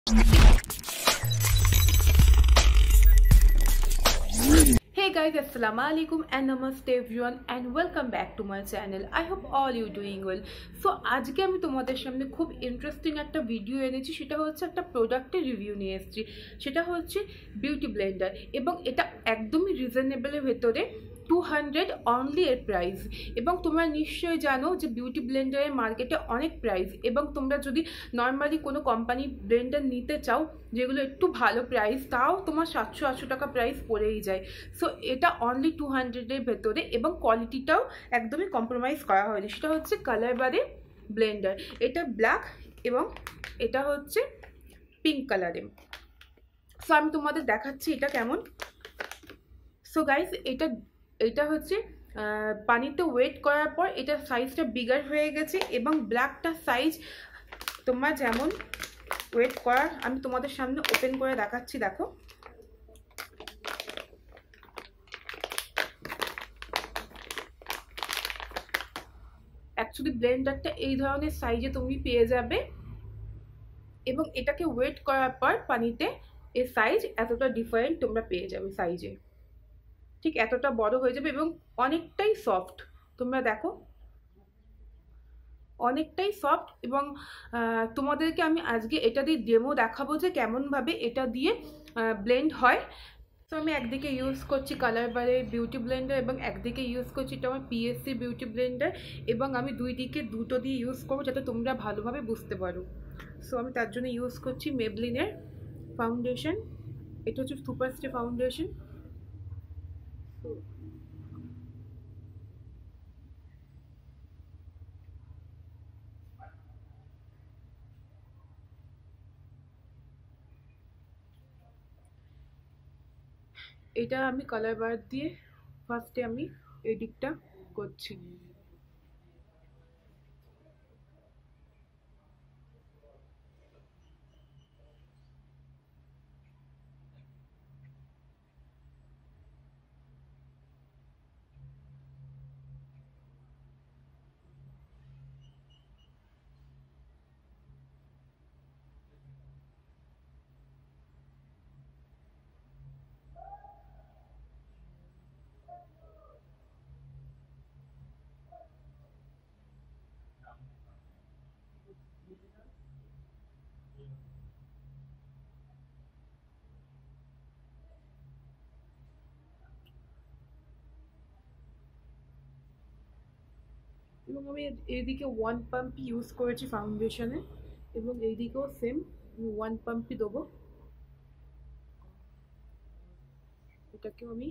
Hey guys, assalamu alaikum and namaste everyone and welcome back to my channel. I hope all you doing well. So আজকে আমি তোমাদের সামনে খুব interesting একটা video এনেছি। সেটা হচ্ছে একটা প্রোডাক্টের রিভিউ নিয়ে এসেছি। সেটা হচ্ছে বিউটি ব্লেন্ডার এবং এটা একদমই রিজনেবলের ভেতরে 200 অনলি এর প্রাইস। এবং তোমরা নিশ্চয়ই জানো যে বিউটি ব্লেন্ডারের মার্কেটে অনেক প্রাইস, এবং তোমরা যদি নর্মালি কোনো কোম্পানি ব্লেন্ডার নিতে চাও যেগুলো একটু ভালো প্রাইস, তাও তোমার 700-800 টাকা প্রাইস পড়েই যায়। সো এটা অনলি 200-এর ভেতরে এবং কোয়ালিটিটাও একদমই কম্প্রোমাইজ করা হয়নি। সেটা হচ্ছে কালার বারে ব্লেন্ডার। এটা ব্ল্যাক এবং এটা হচ্ছে পিঙ্ক কালারে। সো আমি তোমাদের দেখাচ্ছি এটা কেমন। সো গাইস, এটা হচ্ছে পানিতে ওয়েট করার পর এটা সাইজটা বিগার হয়ে গেছে এবং ব্ল্যাকটা সাইজ তোমরা যেমন ওয়েট করার আমি তোমাদের সামনে ওপেন করে দেখাচ্ছি। দেখো, অ্যাকচুয়ালি ব্লেন্ডারটা এই ধরনের সাইজে তুমি পেয়ে যাবে এবং এটাকে ওয়েট করার পর পানিতে এর সাইজ এতটা ডিফারেন্ট তোমরা পেয়ে যাবে। সাইজে ঠিক এতটা বড় হয়ে যাবে এবং অনেকটাই সফট। তোমরা দেখো, অনেকটাই সফট। এবং তোমাদেরকে আমি আজকে এটা দিয়ে ডেমো দেখাবো যে কেমনভাবে এটা দিয়ে ব্লেন্ড হয়। তো আমি একদিকে ইউজ করছি কালার বারে বিউটি ব্লেন্ডার এবং একদিকে ইউজ করছি এটা আমার পিএসসি বিউটি ব্লেন্ডার, এবং আমি দুটো দিয়ে ইউজ করবো যাতে তোমরা ভালোভাবে বুঝতে পারো। সো আমি তার জন্য ইউজ করছি মেবলিনের ফাউন্ডেশন। এটা হচ্ছে সুপারস্টে ফাউন্ডেশন। তো এটা আমি কালার বার দিয়ে ফার্স্টে আমি এই দিকটা করছি। এবং আমি এইদিকে ওয়ান পাম্প ইউজ করেছি ফাউন্ডেশনে এবং এইদিকেও সেম ওয়ান পাম্পই দেবো। এটাকেও আমি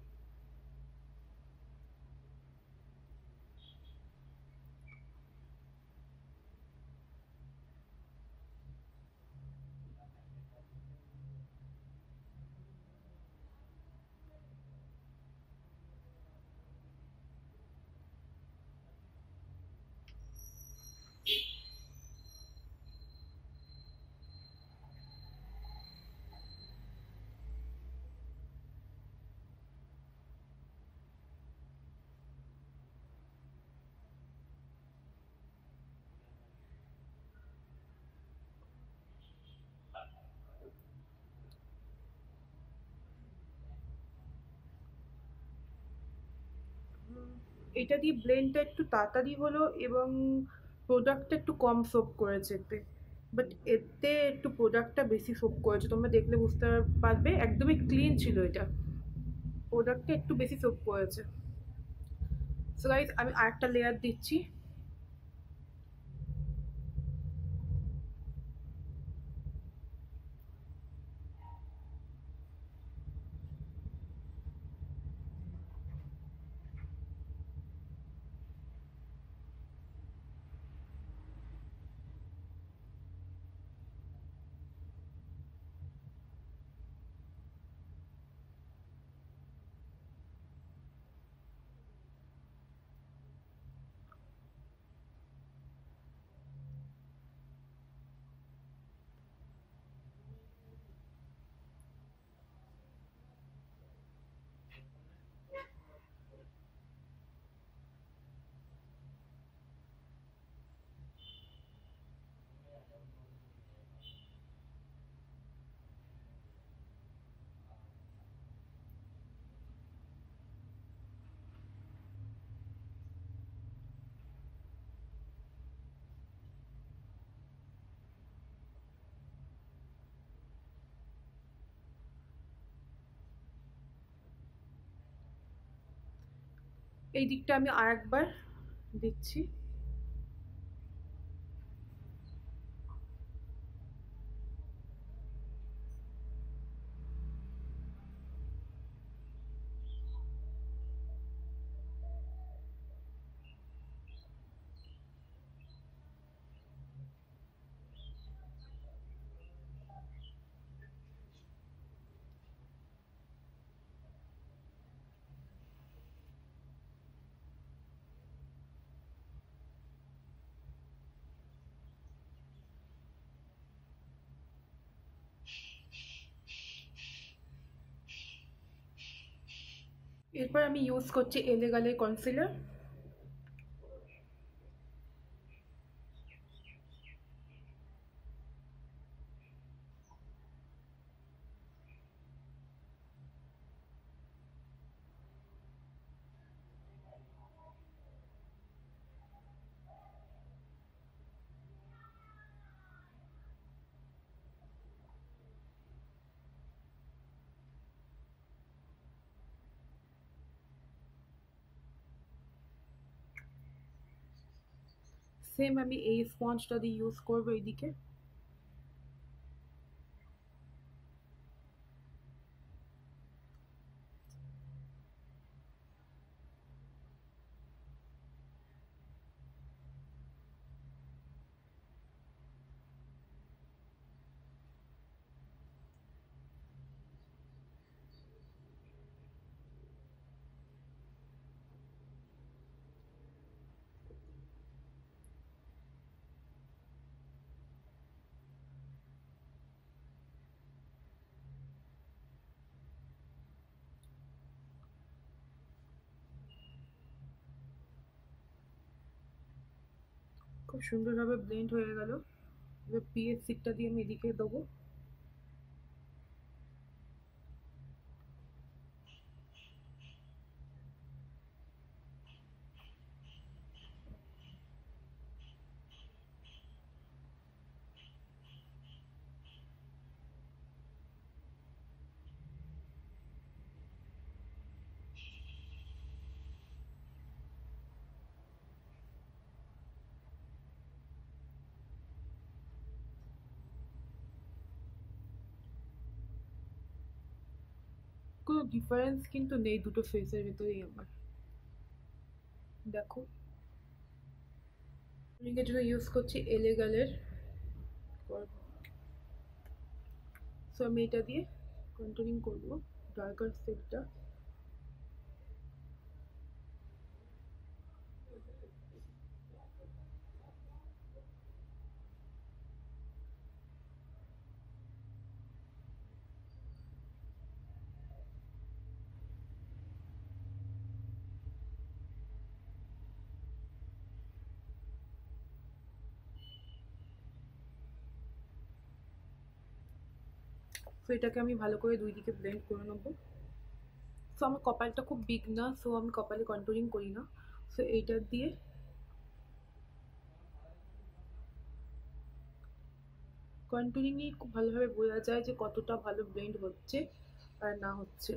এটা দিয়ে ব্লেন্ডটা একটু তাড়াতাড়ি হলো এবং প্রোডাক্টটা একটু কম সোপ করেছে এতে। বাট এতে একটু প্রোডাক্টটা বেশি সোপ করেছে, তোমরা দেখলে বুঝতে পারবে। একদমই ক্লিন ছিল এটা, প্রোডাক্টটা একটু বেশি সোপ করেছে। সো গাইস, আমি আরেকটা লেয়ার দিচ্ছি। এই দিকটা আমি আরেকবার দিচ্ছি। এরপর আমি ইউজ করছি এলেগালের কনসিলার। সেম আমি এই স্পঞ্জটা দিয়ে ইউজ করবো এইদিকে। খুব সুন্দরভাবে ব্লেন্ড হয়ে গেল। এবার পিএস সিটটা দিয়ে আমি এদিকে দেবো। কোনো ডিফারেন্স কিন্তু নেই দুটো ফেসের ভেতরেই আমার। দেখো রিংয়ের জন্য ইউজ করছি এলেগালের। সো আমি এটা দিয়ে কন্ট্রোলিং করবো ডার্কার সেটটা। সো এটাকে আমি ভালো করে দুই দিকে ব্লেন্ড করে নেবো। সো আমার কপালটা খুব বিগ না, সো আমি কপালে কন্ট্রোলিং করি না। সো এইটা দিয়ে কন্ট্রোলিংই খুব ভালোভাবে বোঝা যায় যে কতটা ভালো ব্লেন্ড হচ্ছে আর না হচ্ছে।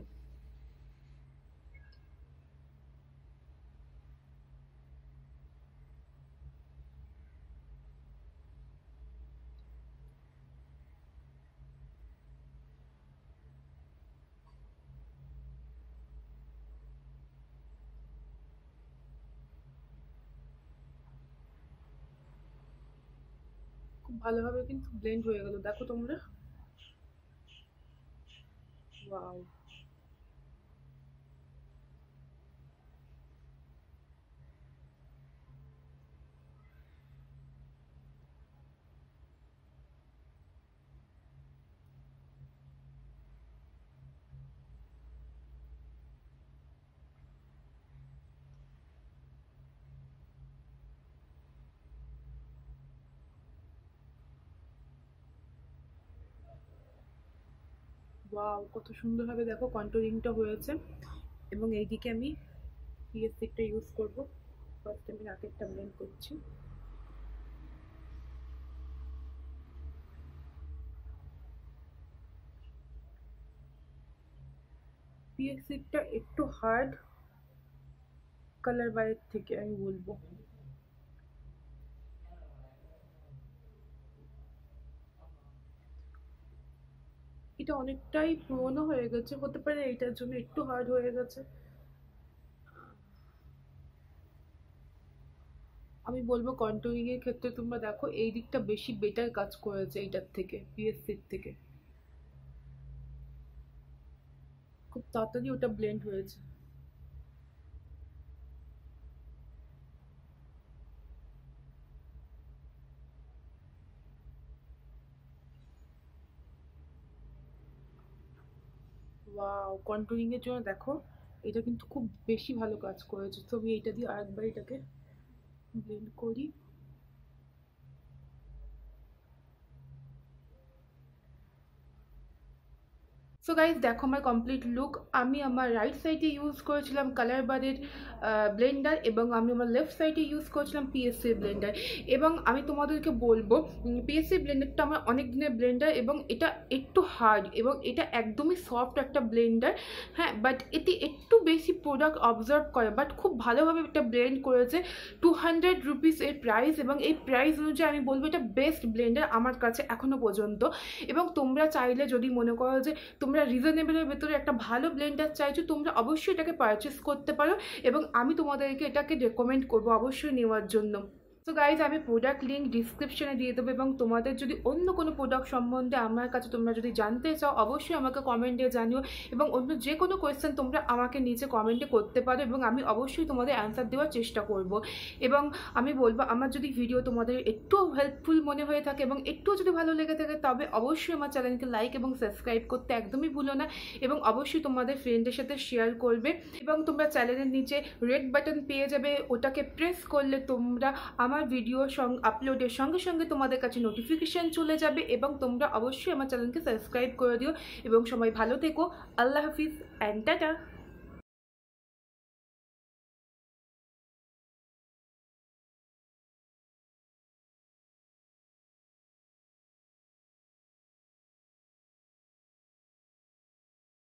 খুব ভালোভাবে কিন্তু ব্লেন্ড হয়ে গেল, দেখো তোমরা। ওয়াও, ওয়াও, কত সুন্দরভাবে দেখো কন্ট্রোলিংটা হয়েছে। এবং এইদিকে আমি পিএস সিটটা ইউজ করবো। ফার্স্ট আমি নাকেরটা ব্লেন্ড করছি। পিএস সিটটা একটু হার্ড, কালার বারের থেকে আমি বলবো। এটা অনেকটাই পুরনো হয়ে গেছে, হতে পারে এইটার জন্য একটু হার্ড হয়ে গেছে। আমি বলবো কন্ট্রোলিং এর ক্ষেত্রে তোমরা দেখো এই দিকটা বেশি বেটার কাজ করেছে এইটার থেকে, পিএসসির থেকে। খুব তাড়াতাড়ি ওটা ব্লেন্ড হয়েছে। ওয়াও, কন্ট্রোলিং এর জন্য দেখো এটা কিন্তু খুব বেশি ভালো কাজ করেছে। তো আমি এইটা দিয়ে আরেকবার এটাকে ব্লেন্ড করি। সো গাইজ দেখো আমার কমপ্লিট লুক। আমি আমার রাইট সাইডে ইউজ করেছিলাম কালার বারের ব্লেন্ডার এবং আমি আমার লেফট সাইডে ইউজ করেছিলাম পিএসসি ব্লেন্ডার। এবং আমি তোমাদেরকে বলবো পিএসসি ব্লেন্ডারটা আমার অনেক দিনের ব্লেন্ডার এবং এটা একটু হার্ড এবং এটা একদমই সফট একটা ব্লেন্ডার। হ্যাঁ, বাট এতে একটু বেশি প্রোডাক্ট অবজার্ভ করে, বাট খুব ভালোভাবে এটা ব্লেন্ড করেছে। 200 রুপিস এর প্রাইস এবং এই প্রাইস অনুযায়ী আমি বলবো এটা বেস্ট ব্লেন্ডার আমার কাছে এখনো পর্যন্ত। এবং তোমরা চাইলে যদি মনে করো যে তোমরা রিজনেবলের ভেতরে একটা ভালো ব্লেন্ডার চাইছো, তোমরা অবশ্যই এটাকে পারচেস করতে পারো এবং আমি তোমাদেরকে এটাকে রেকমেন্ড করবো অবশ্যই নেওয়ার জন্য। সো গাইজ আমি প্রোডাক্ট লিঙ্ক ডিসক্রিপশনে দিয়ে দেবো এবং তোমাদের যদি অন্য কোনো প্রোডাক্ট সম্বন্ধে আমার কাছে তোমরা যদি জানতে চাও অবশ্যই আমাকে কমেন্টে জানিও এবং অন্য যে কোনো কোয়েশ্চেন তোমরা আমাকে নিচে কমেন্টে করতে পারো এবং আমি অবশ্যই তোমাদের অ্যান্সার দেওয়ার চেষ্টা করব। এবং আমি বলবো আমার যদি ভিডিও তোমাদের একটু হেল্পফুল মনে হয়ে থাকে এবং একটু যদি ভালো লেগে থাকে তবে অবশ্যই আমার চ্যানেলকে লাইক এবং সাবস্ক্রাইব করতে একদমই ভুলো না এবং অবশ্যই তোমাদের ফ্রেন্ডের সাথে শেয়ার করবে। এবং তোমরা চ্যানেলের নিচে রেড বাটন পেয়ে যাবে, ওটাকে প্রেস করলে তোমরা আমার ভিডিও আপলোডের সঙ্গে সঙ্গে তোমাদের কাছে নোটিফিকেশন চলে যাবে এবং তোমরা অবশ্যই আমার চ্যানেলকে সাবস্ক্রাইব করে দিও। এবং সবাই ভালো থেকো। আল্লাহ হাফিজ অ্যান্ড টাটা।